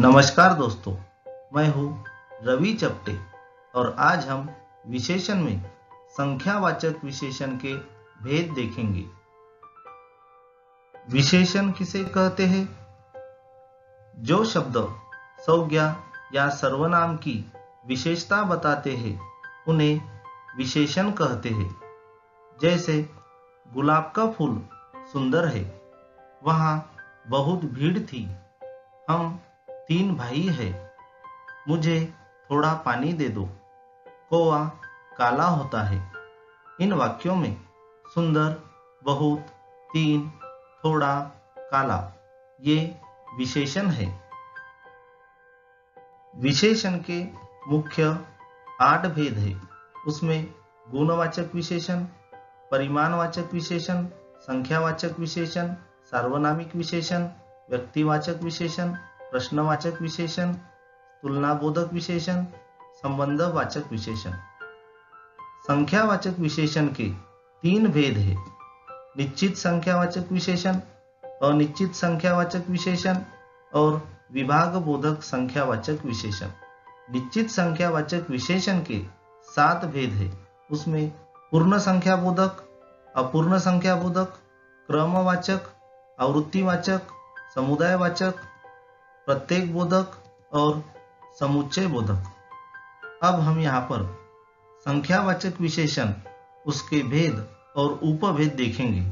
नमस्कार दोस्तों, मैं हूँ रवि चपटे और आज हम विशेषण में संख्यावाचक विशेषण के भेद देखेंगे। विशेषण किसे कहते हैं? जो शब्द संज्ञा या सर्वनाम की विशेषता बताते हैं उन्हें विशेषण कहते हैं। जैसे गुलाब का फूल सुंदर है, वहाँ बहुत भीड़ थी, हम 3 भाई है, मुझे थोड़ा पानी दे दो, कौवा काला होता है। इन वाक्यों में सुंदर, बहुत, 3, थोड़ा, काला ये विशेषण है। विशेषण के मुख्य 8 भेद है। उसमें गुणवाचक विशेषण, परिमाणवाचक विशेषण, संख्यावाचक विशेषण, सार्वनामिक विशेषण, व्यक्तिवाचक विशेषण, प्रश्नवाचक विशेषण, तुलनाबोधक विशेषण, संबंधवाचक विशेषण। संख्यावाचक विशेषण के 3 भेद है। निश्चित संख्यावाचक विशेषण, अनिश्चित संख्यावाचक विशेषण और विभाग बोधक संख्यावाचक विशेषण। निश्चित संख्यावाचक विशेषण के 7 भेद है। उसमें पूर्ण संख्याबोधक, अपूर्ण संख्याबोधक, क्रमवाचक, आवृत्तिवाचक, समुदायवाचक, प्रत्येक बोधक और समुच्चय बोधक। अब हम यहाँ पर संख्यावाचक विशेषण, उसके भेद और उपभेद देखेंगे।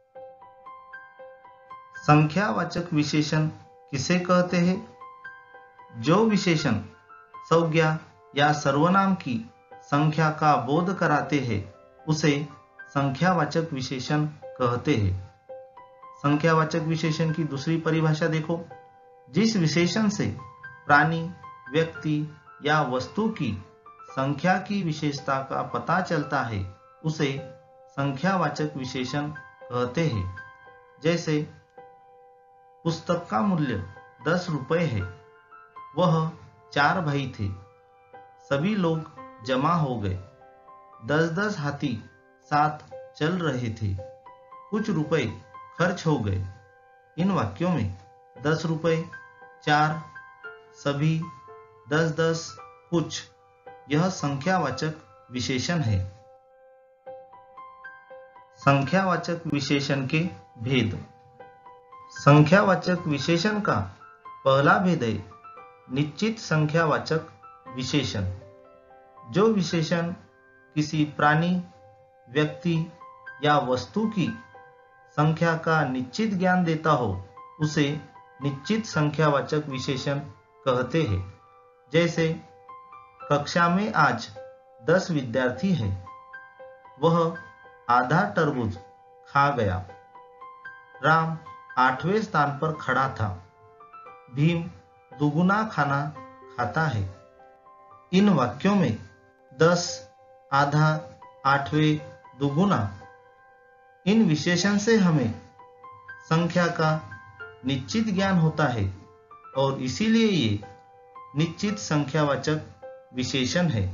संख्यावाचक विशेषण किसे कहते हैं? जो विशेषण संज्ञा या सर्वनाम की संख्या का बोध कराते हैं उसे संख्यावाचक विशेषण कहते हैं। संख्यावाचक विशेषण की दूसरी परिभाषा देखो। जिस विशेषण से प्राणी, व्यक्ति या वस्तु की संख्या की विशेषता का पता चलता है उसे संख्यावाचक विशेषण कहते हैं। जैसे पुस्तक का मूल्य 10 रुपए है, वह 4 भाई थे, सभी लोग जमा हो गए, 10-10 हाथी साथ चल रहे थे, कुछ रुपए खर्च हो गए। इन वाक्यों में 10 रुपए, 4, सभी, 10-10, कुछ, यह संख्यावाचक विशेषण है। संख्यावाचक विशेषण के भेद। संख्यावाचक विशेषण का पहला भेद है निश्चित संख्यावाचक विशेषण। जो विशेषण किसी प्राणी, व्यक्ति या वस्तु की संख्या का निश्चित ज्ञान देता हो उसे निश्चित संख्यावाचक विशेषण कहते हैं। जैसे कक्षा में आज 10 विद्यार्थी हैं, वह आधा तरबूज खा गया, राम 8वें स्थान पर खड़ा था, भीम दुगुना खाना खाता है। इन वाक्यों में 10, आधा, 8वें, दुगुना, इन विशेषण से हमें संख्या का निश्चित ज्ञान होता है और इसीलिए ये निश्चित संख्यावाचक विशेषण है।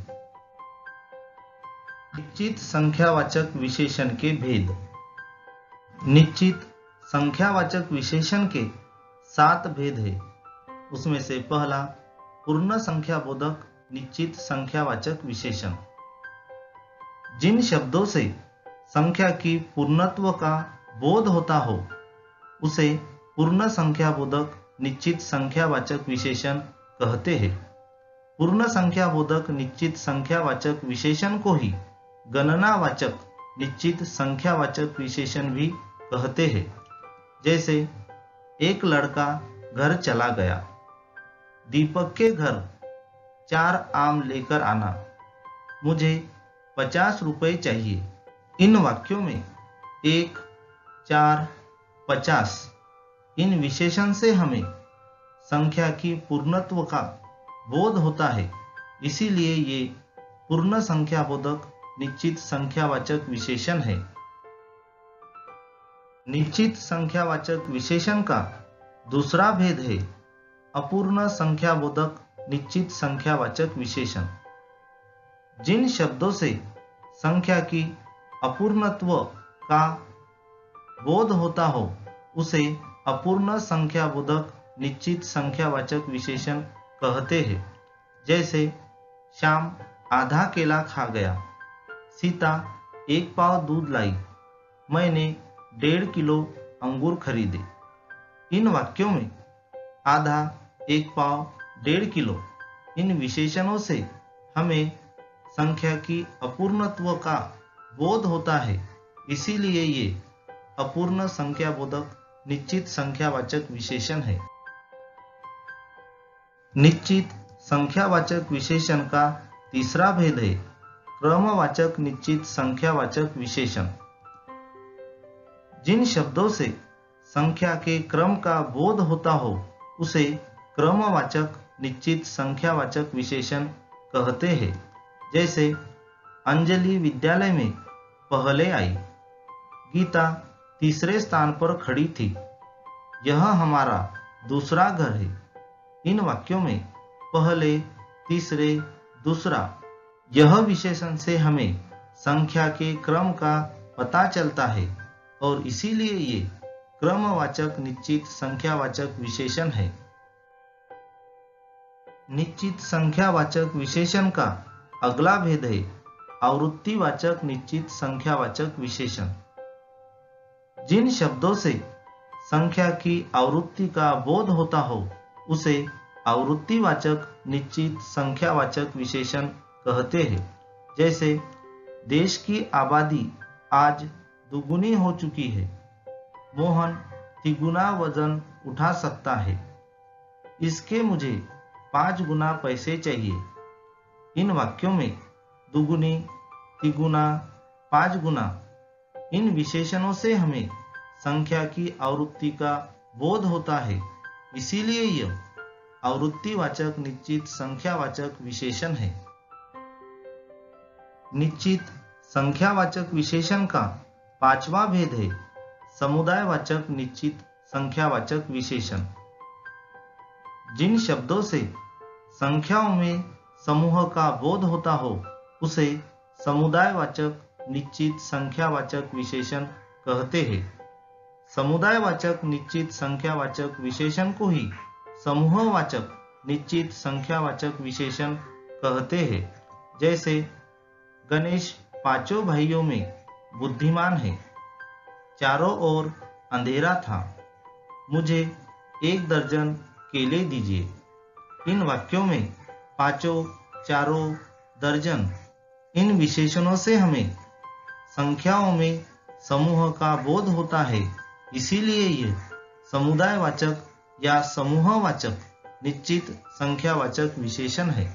निश्चित संख्यावाचक विशेषण के भेद। निश्चित संख्यावाचक विशेषण के 7 भेद है। उसमें से पहला पूर्ण संख्याबोधक निश्चित संख्यावाचक विशेषण। जिन शब्दों से संख्या की पूर्णत्व का बोध होता हो उसे पूर्ण संख्याबोधक निश्चित संख्यावाचक विशेषण कहते हैं। पूर्ण संख्याबोधक निश्चित संख्यावाचक विशेषण को ही गणनावाचक निश्चित संख्यावाचक विशेषण भी कहते हैं। जैसे एक लड़का घर चला गया, दीपक के घर 4 आम लेकर आना, मुझे 50 रुपए चाहिए। इन वाक्यों में 1, 4, 50 इन विशेषण से हमें संख्या की पूर्णत्व का बोध होता है, इसीलिए ये पूर्ण संख्याबोधक निश्चित संख्यावाचक विशेषण है। निश्चित संख्यावाचक विशेषण का दूसरा भेद है अपूर्ण संख्याबोधक निश्चित संख्यावाचक विशेषण। जिन शब्दों से संख्या की अपूर्णत्व का बोध होता हो उसे अपूर्ण संख्याबोधक निश्चित संख्यावाचक विशेषण कहते हैं। जैसे श्याम आधा केला खा गया, सीता 1 पाव दूध लाई, मैंने 1.5 किलो अंगूर खरीदे। इन वाक्यों में आधा, 1 पाव, 1.5 किलो इन विशेषणों से हमें संख्या की अपूर्णत्व का बोध होता है, इसीलिए ये अपूर्ण संख्याबोधक निश्चित संख्यावाचक विशेषण है। निश्चित संख्यावाचक विशेषण का तीसरा भेद है क्रमवाचक निश्चित संख्यावाचक विशेषण। जिन शब्दों से संख्या के क्रम का बोध होता हो उसे क्रमवाचक निश्चित संख्यावाचक विशेषण कहते हैं। जैसे अंजलि विद्यालय में पहले आई, गीता तीसरे स्थान पर खड़ी थी, यह हमारा दूसरा घर है। इन वाक्यों में पहले, तीसरे, दूसरा यह विशेषण से हमें संख्या के क्रम का पता चलता है और इसीलिए ये क्रमवाचक निश्चित संख्यावाचक विशेषण है। निश्चित संख्यावाचक विशेषण का अगला भेद है आवृत्तिवाचक निश्चित संख्यावाचक विशेषण। जिन शब्दों से संख्या की आवृत्ति का बोध होता हो उसे आवृत्तिवाचक निश्चित संख्यावाचक विशेषण कहते हैं। जैसे देश की आबादी आज दुगुनी हो चुकी है, मोहन तिगुना वजन उठा सकता है, इसके मुझे 5 गुना पैसे चाहिए। इन वाक्यों में दुगुनी, तिगुना, 5 गुना इन विशेषणों से हमें संख्या की आवृत्ति का बोध होता है, इसीलिए यह आवृत्तिवाचक निश्चित संख्यावाचक विशेषण है। निश्चित संख्यावाचक विशेषण का पांचवा भेद है समुदायवाचक निश्चित संख्यावाचक विशेषण। जिन शब्दों से संख्याओं में समूह का बोध होता हो उसे समुदायवाचक निश्चित संख्यावाचक विशेषण कहते हैं। समुदायवाचक निश्चित संख्यावाचक विशेषण को ही समूहवाचक निश्चित संख्यावाचक विशेषण कहते हैं। जैसे गणेश 5 भाइयों में बुद्धिमान है, चारों ओर अंधेरा था, मुझे 1 दर्जन केले दीजिए। इन वाक्यों में 5, चारों, दर्जन इन विशेषणों से हमें संख्याओं में समूह का बोध होता है, इसीलिए ये समुदायवाचक या समूहवाचक निश्चित संख्यावाचक विशेषण है।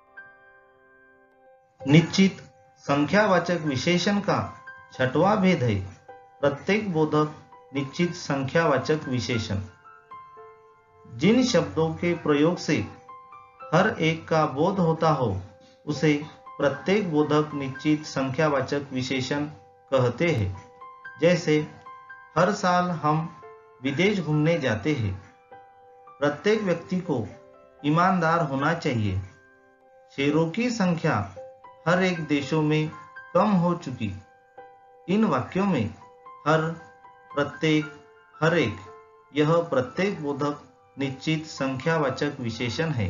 निश्चित संख्यावाचक विशेषण का 6वां भेद है प्रत्येक बोधक निश्चित संख्यावाचक विशेषण। जिन शब्दों के प्रयोग से हर एक का बोध होता हो उसे प्रत्येक बोधक निश्चित संख्यावाचक विशेषण कहते हैं। जैसे हर साल हम विदेश घूमने जाते हैं, प्रत्येक व्यक्ति को ईमानदार होना चाहिए, शेरों की संख्या हर एक देशों में कम हो चुकी। इन वाक्यों में हर, प्रत्येक, हर एक यह प्रत्येक बोधक निश्चित संख्यावाचक विशेषण है।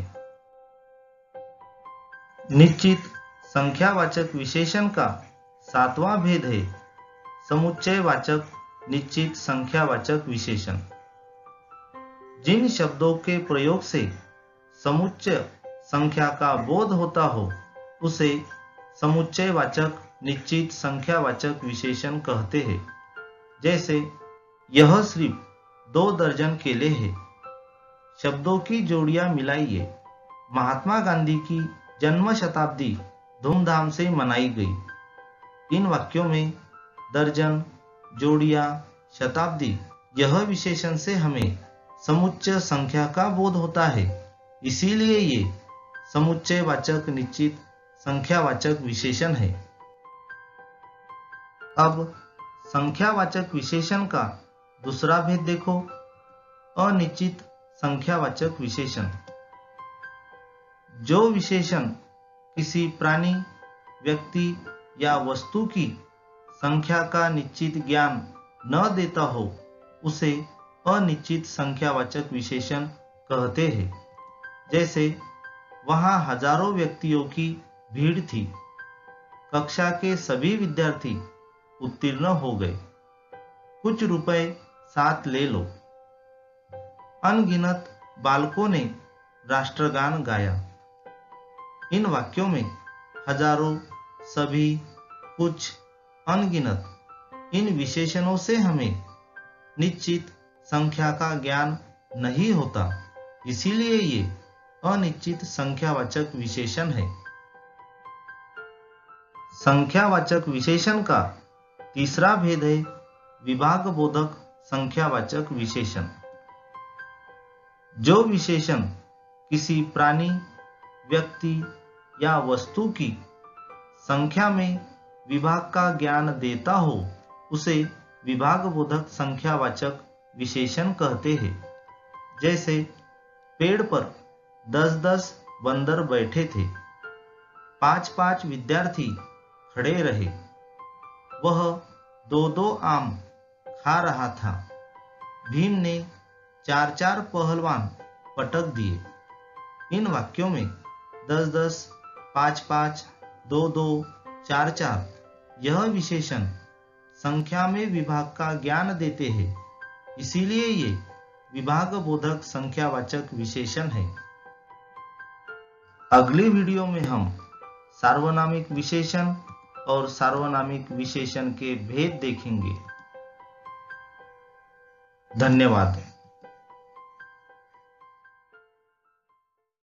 निश्चित संख्यावाचक विशेषण का 7वां भेद है समुच्चयवाचक निश्चित संख्यावाचक विशेषण। जिन शब्दों के प्रयोग से समुच्चय संख्या का बोध होता हो उसे समुच्चयवाचक निश्चित संख्यावाचक विशेषण कहते हैं। जैसे यह सिर्फ 2 दर्जन केले हैं, शब्दों की जोड़ियां मिलाइए, महात्मा गांधी की जन्म शताब्दी धूमधाम से मनाई गई। इन वाक्यों में दर्जन, जोड़ियां, शताब्दी यह विशेषण से हमें समुच्चय संख्या का बोध होता है, इसीलिए ये समुच्चयवाचक निश्चित संख्यावाचक विशेषण है। अब संख्यावाचक विशेषण का दूसरा भेद देखो अनिश्चित संख्यावाचक विशेषण। जो विशेषण किसी प्राणी, व्यक्ति या वस्तु की संख्या का निश्चित ज्ञान न देता हो उसे अनिश्चित संख्यावाचक विशेषण कहते हैं। जैसे वहां हजारों व्यक्तियों की भीड़ थी। कक्षा के सभी विद्यार्थी उत्तीर्ण हो गए। कुछ रुपए साथ ले लो। अनगिनत बालकों ने राष्ट्रगान गाया। इन वाक्यों में हजारों, सभी, कुछ, अनगिनत इन विशेषणों से हमें निश्चित संख्या का ज्ञान नहीं होता, इसीलिए ये अनिश्चित संख्यावाचक विशेषण है। संख्यावाचक विशेषण का तीसरा भेद है विभागबोधक संख्यावाचक विशेषण। जो विशेषण किसी प्राणी, व्यक्ति या वस्तु की संख्या में विभाग का ज्ञान देता हो उसे विभागबोधक संख्यावाचक विशेषण कहते हैं। जैसे पेड़ पर 10-10 बंदर बैठे थे। 5-5 विद्यार्थी खड़े रहे। वह 2-2 आम खा रहा था। भीम ने 4-4 पहलवान पटक दिए। इन वाक्यों में 10-10, 5-5, 2-2, 4-4 यह विशेषण संख्या में विभाग का ज्ञान देते हैं, इसीलिए ये विभागबोधक संख्यावाचक विशेषण है। अगली वीडियो में हम सार्वनामिक विशेषण और सार्वनामिक विशेषण के भेद देखेंगे। धन्यवाद।